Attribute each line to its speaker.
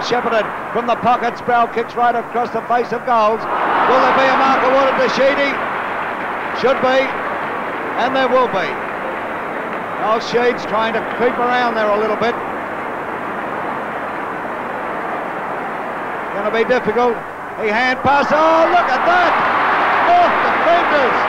Speaker 1: Shepparton from the pocket. Sproul kicks right across the face of goals. Will there be a mark awarded to Sheedy? Should be, and there will be. Noel Sheed's trying to creep around there a little bit. Going to be difficult. He hand pass. Oh, look at that! Oh, defenders!